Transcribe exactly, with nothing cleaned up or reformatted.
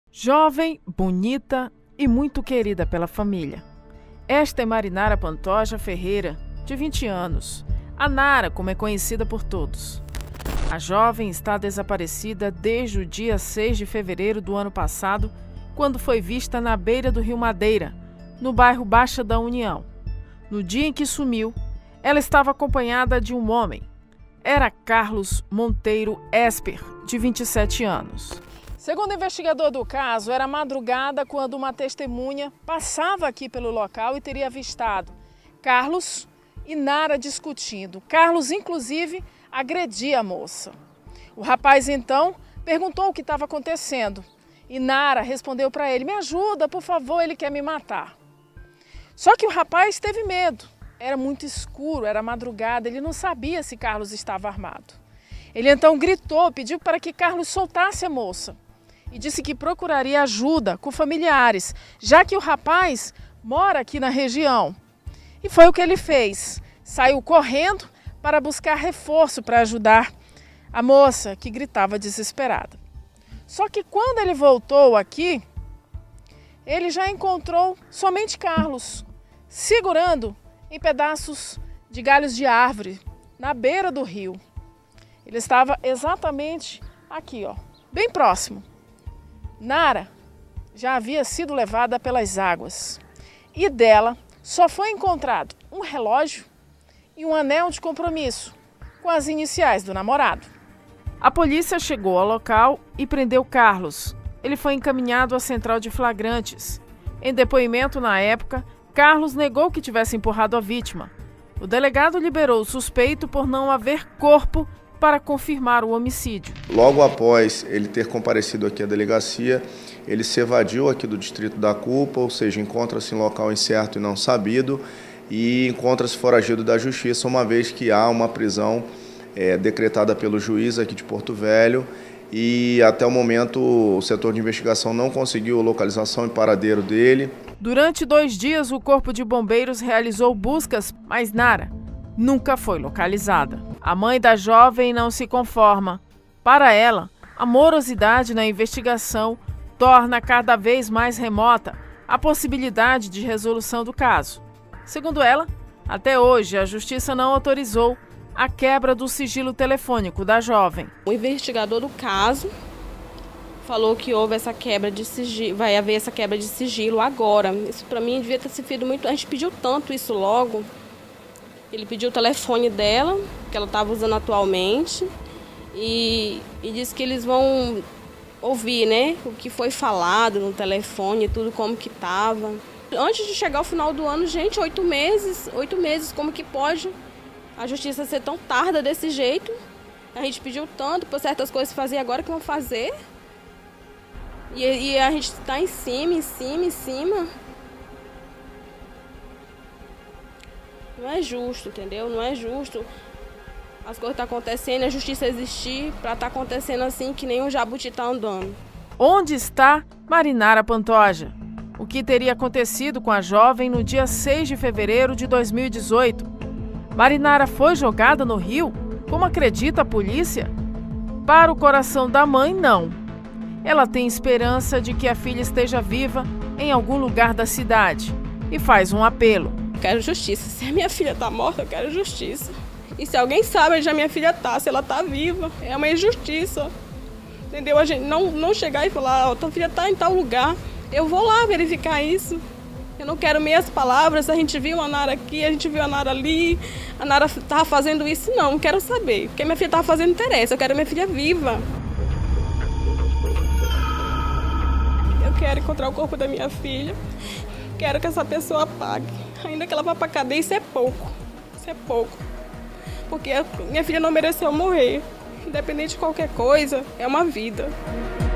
Jovem, bonita e muito querida pela família. Esta é Marinara Pantoja Ferreira, de vinte anos. A Nara, como é conhecida por todos. A jovem está desaparecida desde o dia seis de fevereiro do ano passado, quando foi vista na beira do Rio Madeira, no bairro Baixa da União. No dia em que sumiu, ela estava acompanhada de um homem. Era Carlos Monteiro Esper, de vinte e sete anos. Segundo o investigador do caso, era madrugada quando uma testemunha passava aqui pelo local e teria avistado Carlos e Nara discutindo. Carlos, inclusive, agredia a moça. O rapaz, então, perguntou o que estava acontecendo e Nara respondeu para ele: "Me ajuda, por favor, ele quer me matar". Só que o rapaz teve medo. Era muito escuro, era madrugada, ele não sabia se Carlos estava armado. Ele então gritou, pediu para que Carlos soltasse a moça e disse que procuraria ajuda com familiares, já que o rapaz mora aqui na região. E foi o que ele fez. Saiu correndo para buscar reforço para ajudar a moça, que gritava desesperada. Só que quando ele voltou aqui, ele já encontrou somente Carlos, segurando em pedaços de galhos de árvore, na beira do rio. Ele estava exatamente aqui, ó, bem próximo. Nara já havia sido levada pelas águas e dela só foi encontrado um relógio e um anel de compromisso com as iniciais do namorado. A polícia chegou ao local e prendeu Carlos. Ele foi encaminhado à central de flagrantes. Em depoimento na época, Carlos negou que tivesse empurrado a vítima. O delegado liberou o suspeito por não haver corpo para confirmar o homicídio. Logo após ele ter comparecido aqui à delegacia, ele se evadiu aqui do distrito da culpa, ou seja, encontra-se em local incerto e não sabido e encontra-se foragido da justiça, uma vez que há uma prisão é, decretada pelo juiz aqui de Porto Velho e até o momento o setor de investigação não conseguiu localização e paradeiro dele. Durante dois dias o Corpo de Bombeiros realizou buscas, mas Nara nunca foi localizada. A mãe da jovem não se conforma. Para ela, a morosidade na investigação torna cada vez mais remota a possibilidade de resolução do caso. Segundo ela, até hoje a justiça não autorizou a quebra do sigilo telefônico da jovem. O investigador do caso falou que houve essa quebra de sigilo, vai haver essa quebra de sigilo agora. Isso para mim devia ter sido muito. A gente pediu tanto isso logo. Ele pediu o telefone dela, que ela estava usando atualmente, e, e disse que eles vão ouvir, né, o que foi falado no telefone, tudo como que estava. Antes de chegar ao final do ano, gente, oito meses, oito meses, como que pode a justiça ser tão tarda desse jeito? A gente pediu tanto por certas coisas fazer agora que vão fazer. E, e a gente está em cima, em cima, em cima. Não é justo, entendeu? Não é justo as coisas estão acontecendo, a justiça existir para estar acontecendo assim que nem um jabuti está andando. Onde está Marinara Pantoja? O que teria acontecido com a jovem no dia seis de fevereiro de dois mil e dezoito? Marinara foi jogada no rio, como acredita a polícia? Para o coração da mãe, não. Ela tem esperança de que a filha esteja viva em algum lugar da cidade e faz um apelo. Quero justiça. Se a minha filha tá morta, eu quero justiça. E se alguém sabe onde a minha filha tá, se ela tá viva, é uma injustiça. Entendeu? A gente não, não chegar e falar, ó, tua filha tá em tal lugar, eu vou lá verificar isso. Eu não quero meias palavras, a gente viu a Nara aqui, a gente viu a Nara ali, a Nara tava fazendo isso, não, não quero saber. Porque minha filha tava fazendo interesse, eu quero minha filha viva. Eu quero encontrar o corpo da minha filha. Quero que essa pessoa pague. Ainda que ela vá para cadeia, isso é pouco. Isso é pouco. Porque minha filha não mereceu morrer. Independente de qualquer coisa, é uma vida.